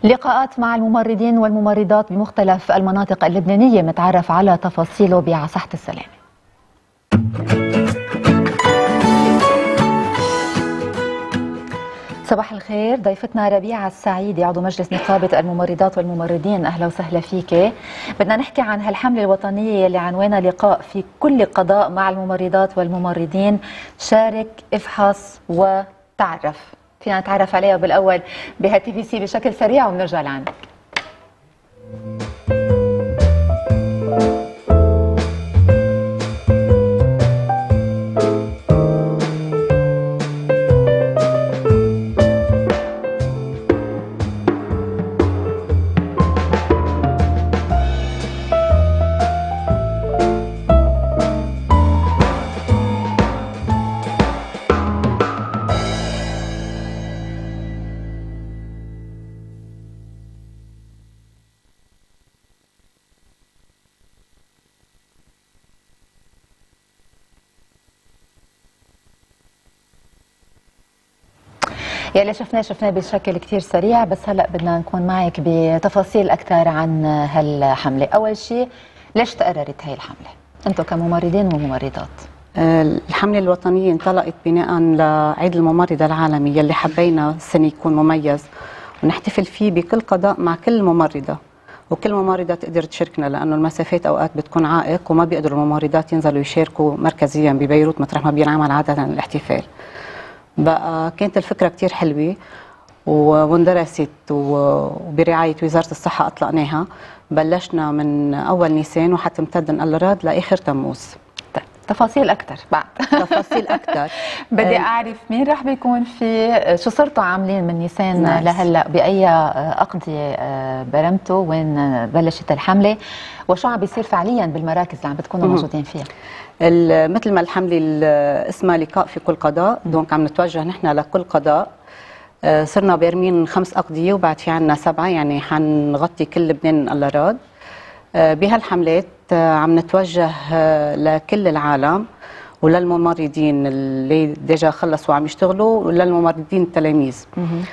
لقاءات مع الممرضين والممرضات بمختلف المناطق اللبنانية متعرف على تفاصيله بعصحة السلامة. صباح الخير، ضيفتنا ربيعة السعيدي عضو مجلس نقابة الممرضات والممرضين، أهلا وسهلا فيك. بدنا نحكي عن هالحملة الوطنية اللي عنوانها لقاء في كل قضاء مع الممرضات والممرضين، شارك افحص وتعرف. فينا نتعرف عليها بالأول بهالتي في سي بشكل سريع وبنرجع لعندك. يلي شفناه بشكل كتير سريع، بس هلا بدنا نكون معك بتفاصيل اكثر عن هالحمله. اول شيء، ليش تقررت هاي الحمله انتم كممرضين وممرضات؟ الحمله الوطنيه انطلقت بناء لعيد الممرضه العالمي يلي حبينا السنه يكون مميز ونحتفل فيه بكل قضاء مع كل ممرضه، وكل ممرضه تقدر تشاركنا لانه المسافات اوقات بتكون عائق وما بيقدروا الممرضات ينزلوا يشاركوا مركزيا ببيروت مطرح ما بينعمل عاده الاحتفال. بقى كانت الفكرة كتير حلوة واندرست، وبرعاية وزارة الصحة أطلقناها. بلشنا من أول نيسان وحتمتد إن الله راد لآخر تموز. تفاصيل أكثر بعد. تفاصيل أكثر. بدي أعرف مين رح بيكون في، شو صرتوا عاملين من نيسان لهلا، بأي أقضية برمتوا، وين بلشت الحملة، وشو عم بيصير فعليا بالمراكز اللي عم بتكونوا موجودين فيها؟ مثل ما الحملة اسمها لقاء في كل قضاء، دونك عم نتوجه نحن لكل قضاء. صرنا بارمين 5 أقضية وبعد في عنا 7، يعني حنغطي كل لبنان الله راد. بهالحملات عم نتوجه لكل العالم وللممرضين اللي ديجا خلصوا وعم يشتغلوا وللممرضين التلاميذ.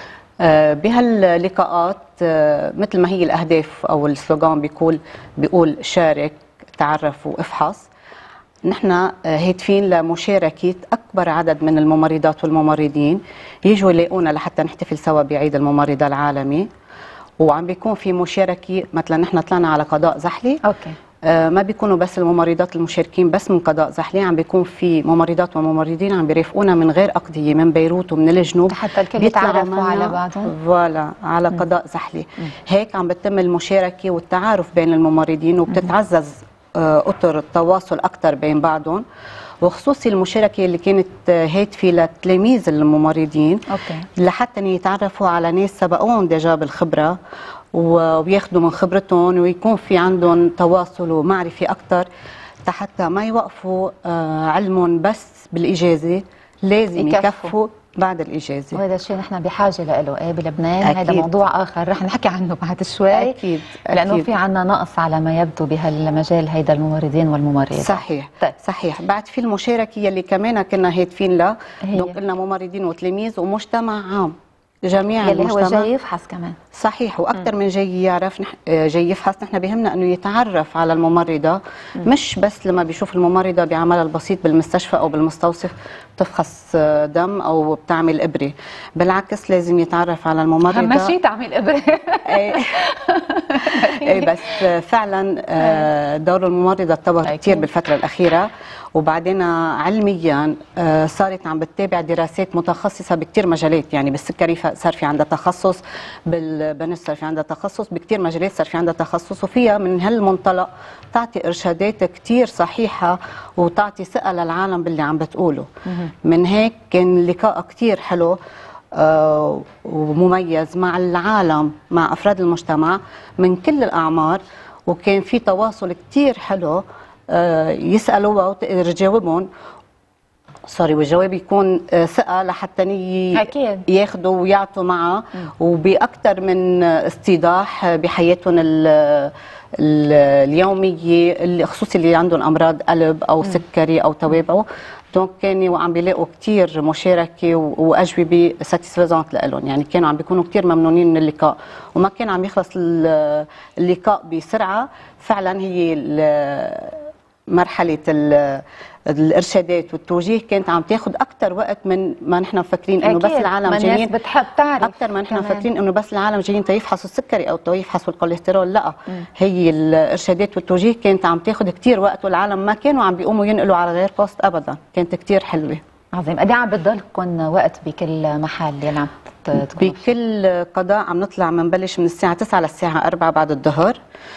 بهاللقاءات مثل ما هي الأهداف أو السلوغان بيقول شارك تعرف وافحص، نحن هادفين لمشاركة أكبر عدد من الممرضات والممرضين يجوا يلاقونا لحتى نحتفل سوا بعيد الممرضة العالمي. وعم بيكون في مشاركة، مثلا نحن طلعنا على قضاء زحلي، ما بيكونوا بس الممرضات المشاركين بس من قضاء زحلي، عم بيكون في ممرضات وممرضين عم بيرافقونا من غير أقضية من بيروت ومن الجنوب حتى الكل يتعرفوا على بعضهم. فوالا على قضاء زحلي. هيك عم بتم المشاركة والتعارف بين الممرضين، وبتتعزز اطر التواصل اكثر بين بعضهم، وخصوصي المشاركه اللي كانت هادفه لتلاميذ الممرضين لحتى يتعرفوا على ناس سبقوهم ديجا بالخبره وياخذوا من خبرتهم، ويكون في عندهم تواصل ومعرفه اكثر حتى ما يوقفوا علمهم بس بالاجازه، لازم يكفوا بعد الإجازة. وهذا الشيء نحن بحاجة له بلبنان. هذا موضوع آخر رح نحكي عنه بعد شوي. أكيد. لأنه في عنا نقص على ما يبدو بهالمجال هيدا الممرضين والممرضات. صحيح. صحيح. بعد في المشاركة يلي كمان كنا هادفين لها، دونك قلنا ممرضين وتلاميذ ومجتمع عام، جميع يلي المجتمع. هو جاي يفحص كمان. صحيح. واكثر من جاي يعرف جاي يفحص. نحن بهمنا انه يتعرف على الممرضه، مش بس لما بيشوف الممرضه بعملها البسيط بالمستشفى او بالمستوصف بتفحص دم او بتعمل ابره، بالعكس لازم يتعرف على الممرضه. اهم شيء تعمل ابره. اي بس فعلا دور الممرضه تطور كثير بالفتره الاخيره، وبعدين علميا صارت عم بتتابع دراسات متخصصه بكثير مجالات، يعني بالسكري صار في عندها تخصص، بالبنس صار في عندها تخصص، بكثير مجالات صار في عندها تخصص، وفيها من هالمنطلق تعطي ارشادات كثير صحيحه وتعطي ثقه للعالم باللي عم بتقوله. من هيك كان لقاء كثير حلو ومميز مع العالم، مع افراد المجتمع من كل الاعمار، وكان في تواصل كثير حلو، يسالوها وتقدر تجاوبهم. والجواب يكون ثقه لحتى ياخذوا ويعطوا معها، وباكثر من استيضاح بحياتهم اليوميه، اللي خصوصي اللي عندهم امراض قلب او سكري او توابعه. دونك كانوا عم بيلاقوا كثير مشاركه واجوبه ساتيسفيزونت لهم، يعني كانوا عم بيكونوا كثير ممنونين من اللقاء، وما كان عم يخلص اللقاء بسرعه. فعلا هي مرحله الارشادات والتوجيه كانت عم تاخذ اكثر وقت من ما نحن مفكرين انه بس العالم جايين بتحب تعرف اكثر ما نحن مفكرين انه بس العالم جايين تيفحصوا السكري او تيفحصوا الكوليسترول. لا، هي الارشادات والتوجيه كانت عم تاخذ كثير وقت، والعالم ما كانوا عم بيقوموا ينقلوا على غير بوست ابدا. كانت كثير حلوه. عظيم. قد ايه عم بتضلكم وقت بكل محل اللي عم تكونوا بكل قضاء؟ عم نطلع بنبلش من الساعه 9 للساعه 4 بعد الظهر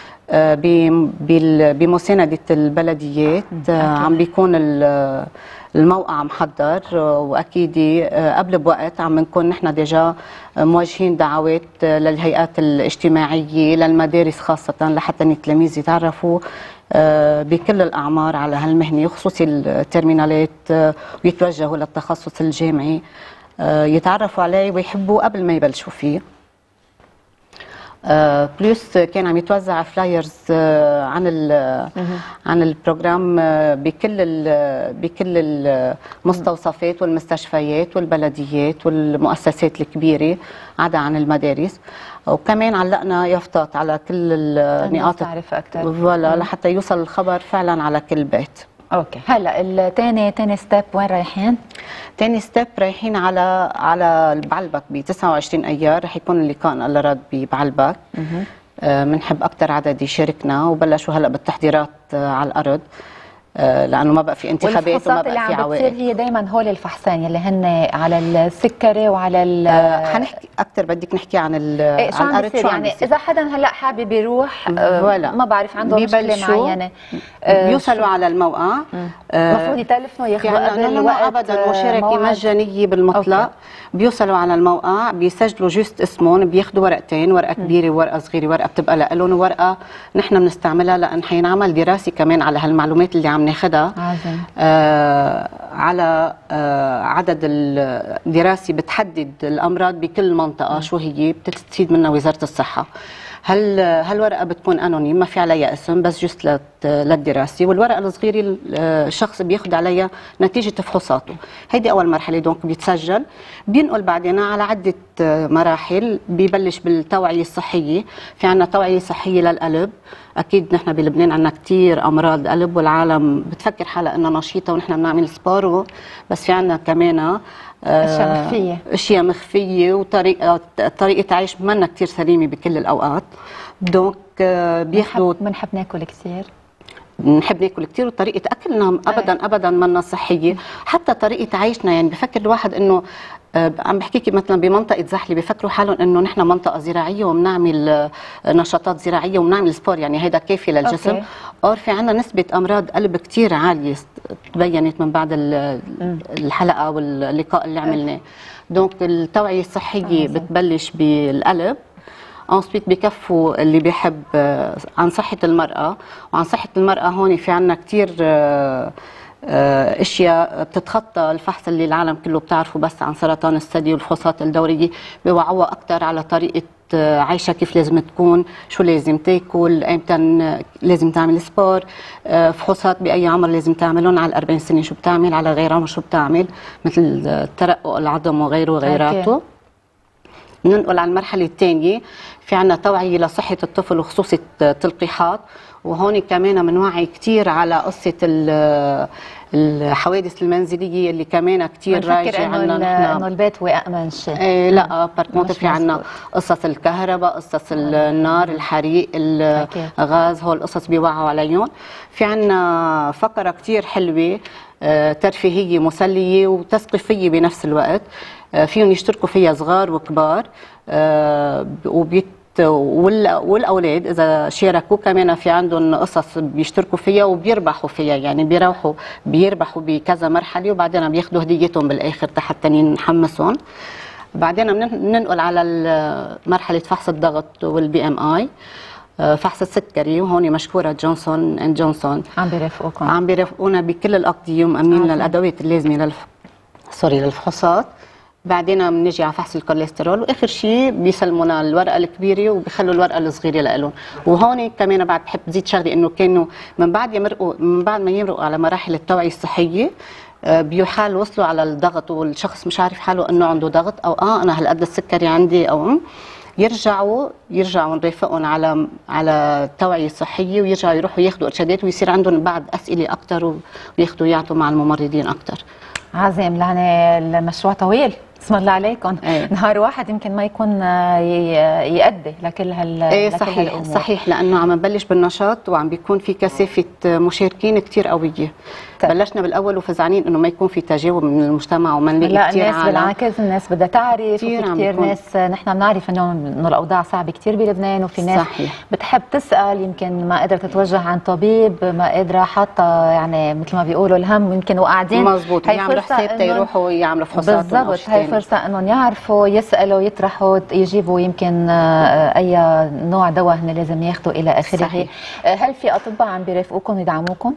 بمساندة البلديات. عم بيكون الموقع محضر، واكيد قبل بوقت عم نكون نحن ديجا موجهين دعوات للهيئات الاجتماعيه، للمدارس خاصه، لحتى التلاميذ يتعرفوا بكل الاعمار على هالمهنه، خصوصي الترمينالات، ويتوجهوا للتخصص الجامعي، يتعرفوا عليه ويحبوا قبل ما يبلشوا فيه. بلس كان عم يتوزع فلايرز عن البروجرام بكل المستوصفات والمستشفيات والبلديات والمؤسسات الكبيره، عدا عن المدارس. وكمان علقنا يافطات على كل النقاط تعرف اكثر ولا لحتى يوصل الخبر فعلا على كل بيت. اوكي. هلا الثاني ستيب وين رايحين؟ ثاني ستيب رايحين على بعلبك ب 29 ايار، رح يكون اللقاء الله راد بعلبك. بنحب اكثر عدد يشاركنا، وبلشوا هلا بالتحضيرات على الارض، لانه ما بقى في انتخابات وما بقى في عوائق. هي دايما هول الفحصين يلي هن على السكري وعلى حنحكي اكثر، بدك نحكي عن شو عم بيصير. يعني اذا حدا هلا حابب يروح ما بعرف عنده مشكله معينه، بيوصلوا على الموقع، المفروض يتلفنوا ياخذوا قبل وقت ابدا مشاركه مجانيه بالمطلق. أوكي. بيوصلوا على الموقع، بيسجلوا جوست اسمهم، بياخذوا ورقتين، ورقه كبيره وورقه صغيره. ورقه بتبقى لهم، وورقه نحن بنستعملها لان حينعمل دراسه كمان على هالمعلومات اللي عم ناخذها. على عدد الدراسي بتحدد الامراض بكل منطقه شو هي، بتستفيد منها وزاره الصحه. هالورقه بتكون انونيم، ما في عليها اسم، بس جست للدراسه. والورقه الصغيره الشخص بياخذ عليها نتيجه فحوصاته. هيدي اول مرحله، دونك بيتسجل، بينقل بعدين على عده مراحل. بيبلش بالتوعيه الصحيه. في عنا توعيه صحيه للقلب. اكيد نحن بلبنان عنا كثير امراض قلب، والعالم بتفكر حالها انها نشيطه ونحن بنعمل سبور، بس في عنا كمان اشياء مخفيه وطريقه عيش منا كثير سليمه بكل الاوقات. دونك بياخذوا، بنحب ناكل كثير، بنحب ناكل كثير، وطريقه اكلنا ابدا منا صحيه. حتى طريقه عيشنا، يعني بفكر الواحد انه عم بحكيكي مثلا بمنطقه زحله بيفكروا حالهم انه نحن منطقه زراعيه وبنعمل نشاطات زراعيه وبنعمل سبور، يعني هيدا كافي للجسم. اور في عندنا نسبه امراض قلب كثير عاليه تبينت من بعد الحلقه واللقاء اللي عملناه. دونك التوعيه الصحيه بتبلش بالقلب. انسويت بكفوا اللي بيحب عن صحه المراه. وعن صحه المراه هون في عندنا كثير اشياء بتتخطى الفحص اللي العالم كله بتعرفه بس عن سرطان الثدي والفحوصات الدوريه. بيوعوها اكثر على طريقه عيشها، كيف لازم تكون، شو لازم تاكل، ايمتى لازم تعمل سبور، فحوصات باي عمر لازم تعملهم، على 40 سنه شو بتعمل، على غير عمر شو بتعمل، مثل ترقق العظم وغيره وغيراته. ننقل على المرحله الثانيه. في عنا توعيه لصحه الطفل وخصوصي التلقيحات. وهون كمان بنوعي كثير على قصه الحوادث المنزليه اللي كمان كثير رايجه عنا. انه البيت هو امن شيء. لا بركونت في عنا قصص الكهرباء، قصص النار، الحريق، الغاز، هول القصص بيوعوا عليهم. في عنا فقره كثير حلوه ترفيهيه مسليه وتثقيفيه بنفس الوقت. فيهم يشتركوا فيها صغار وكبار، والاولاد اذا شاركوا كمان في عندهم قصص بيشتركوا فيها وبيربحوا فيها، يعني بيربحوا بكذا مرحله، وبعدين بياخذوا هديتهم بالاخر حتى نحمسهم. بعدين بننقل على مرحله فحص الضغط والبي ام اي، فحص السكري. وهون مشكوره جونسون اند جونسون عم بيرافقونا بكل الاقضيه ومأمنين للادوات اللازمه للفحوصات. بعدين بنجي على فحص الكوليسترول، واخر شيء بيسلمونا الورقه الكبيره وبيخلوا الورقه الصغيره لهم. وهون كمان بعد بحب زيد شغله، انه كانوا من بعد ما يمرقوا على مراحل التوعيه الصحيه بيحال وصلوا على الضغط، والشخص مش عارف حاله انه عنده ضغط او انا هالقد السكري عندي، او يرجعوا نرافقهم على التوعيه الصحيه، ويرجعوا يروحوا ياخذوا ارشادات، ويصير عندهم بعد اسئله اكثر، وياخذوا يعطوا مع الممرضين اكثر. عظيم. يعني المشروع طويل، اسم الله عليكم. نهار واحد يمكن ما يكون يؤدي لكل صحيح صحيح، لانه عم نبلش بالنشاط وعم بيكون في كثافه مشاركين كثير قويه. بلشنا بالاول وفزعانين انه ما يكون في تجاوب من المجتمع وما نلاقي كثير الناس بالعكس، الناس بدها تعرف، كثير ناس نحن بنعرف انه الاوضاع صعبه كثير بلبنان، وفي ناس صحيح. بتحب تسال، يمكن ما قدرت تتوجه عن طبيب، ما قادره حاطه يعني مثل ما بيقولوا الهم، يمكن وقاعدين مزبوط يعملوا حساب يروحوا يعملوا فحوصات. بالضبط، هي فرصه انهم يعرفوا، يسالوا، يطرحوا، يجيبوا يمكن اي نوع دواء هن لازم ياخذوا الى اخره. هل في اطباء عم بيرافقوكم يدعموكم؟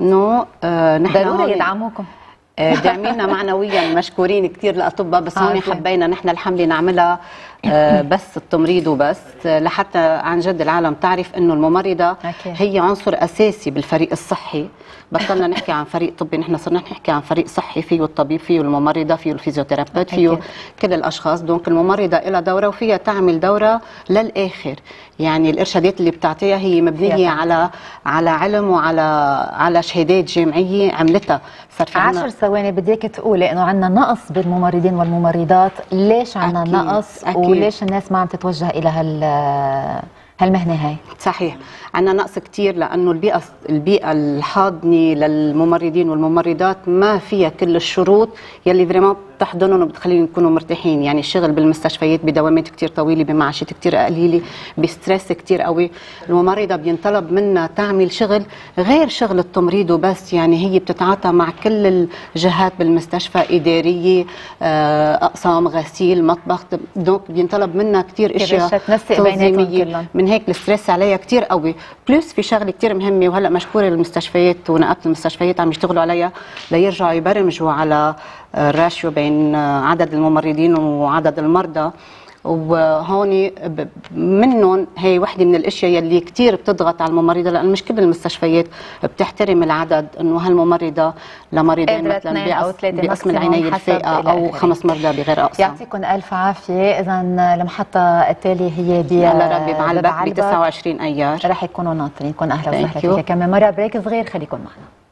نحن ضروري يدعموكم. داعمينا معنويا، مشكورين كثير الاطباء، بس هون حبينا نحن الحمله نعملها بس التمريض وبس، لحتى عن جد العالم تعرف انه الممرضه هي عنصر اساسي بالفريق الصحي. بطلنا نحكي عن فريق طبي، نحن صرنا نحكي عن فريق صحي، فيه الطبيب، فيه الممرضه، فيه الفيزيوثيرابيست، فيه كل الاشخاص. دونك الممرضه لها دوره، وفيها تعمل دوره للاخر. يعني الارشادات اللي بتعطيها هي مبنيه على علم وعلى شهادات جامعيه عملتها. صار في 10 ثواني بديك تقولي انه عندنا نقص بالممرضين والممرضات، ليش عندنا نقص؟ وليش الناس ما عم تتوجه الى هالمهنه هاي؟ صحيح، عندنا نقص كثير، لانه البيئه الحاضنه للممرضين والممرضات ما فيها كل الشروط يلي فريمون بتحضنهم وبتخليهم يكونوا مرتاحين. يعني الشغل بالمستشفيات بدوامات كثير طويله، بمعاشات كثير قليله، بستريس كثير قوي. الممرضه بينطلب منها تعمل شغل غير شغل التمريض وبس، يعني هي بتتعاطى مع كل الجهات بالمستشفى، اداريه، اقسام، غسيل، مطبخ. دونك بينطلب منها كثير اشياء تنظيميه، من هيك الستريس عليها كثير قوي. بلس في شغله كثير مهمه، وهلا مشكوره المستشفيات ونقابه المستشفيات عم يشتغلوا عليها ليرجعوا يبرمجوا على الراشيو بين عدد الممرضين وعدد المرضى. وهون منهم هي وحده من الاشياء يلي كثير بتضغط على الممرضه، لانه مش كل المستشفيات بتحترم العدد، انه هالممرضه لمريضين مثلا بقسم العنايه الفائقه او 5 مرضى بغير اقسام. يعطيكم الف عافيه. اذا المحطه التاليه هي على ربي بعلبك ب 29 ايار، رح يكونوا ناطرينكم. اهلا وسهلا فيك كمان مره. بريك صغير، خليكم معنا.